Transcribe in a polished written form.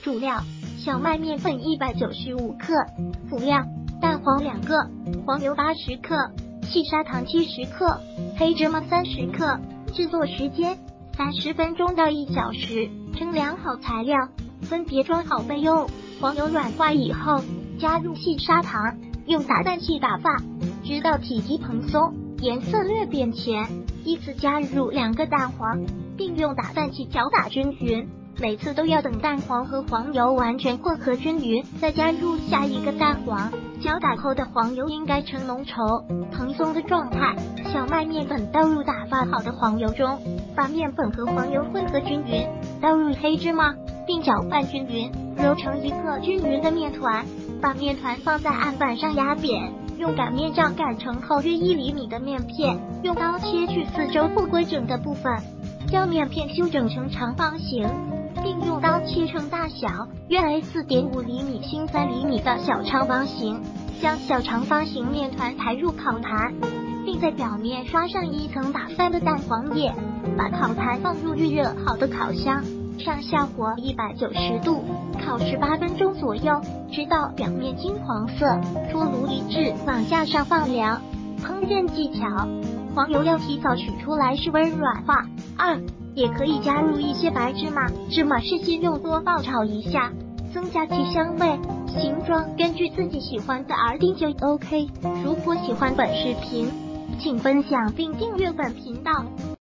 主料：小麦面粉195克，辅料：蛋黄2个，黄油80克，细砂糖70克，黑芝麻30克。制作时间：30分钟到1小时。称量好材料，分别装好备用。黄油软化以后，加入细砂糖，用打蛋器打发，直到体积蓬松，颜色略变浅。依次加入2个蛋黄，并用打蛋器搅打均匀。每次都要等蛋黄和黄油完全混合均匀，再加入下一个蛋黄。搅打后的黄油应该呈浓稠、蓬松的状态。小麦面粉倒入打发好的黄油中，把面粉和黄油混合均匀，倒入黑芝麻，并搅拌均匀，揉成一个均匀的面团。把面团放在案板上压扁，用擀面杖擀成厚约1厘米的面片，用刀切去四周不规整的部分，将面片修整成长方形，并用刀切成大小约 A4.5 厘米、心3厘米的小长方形。将小长方形面团抬入烤盘，并在表面刷上一层打翻的蛋黄液。把烤盘放入预热好的烤箱，上下火190度，烤18分钟左右，直到表面金黄色。出炉离至，往架上放凉。烹饪技巧：黄油要提早取出来室温软化。2. 也可以加入一些白芝麻，芝麻是先用多爆炒一下，增加其香味。形状根据自己喜欢的而定就 OK。如果喜欢本视频，请分享并订阅本频道。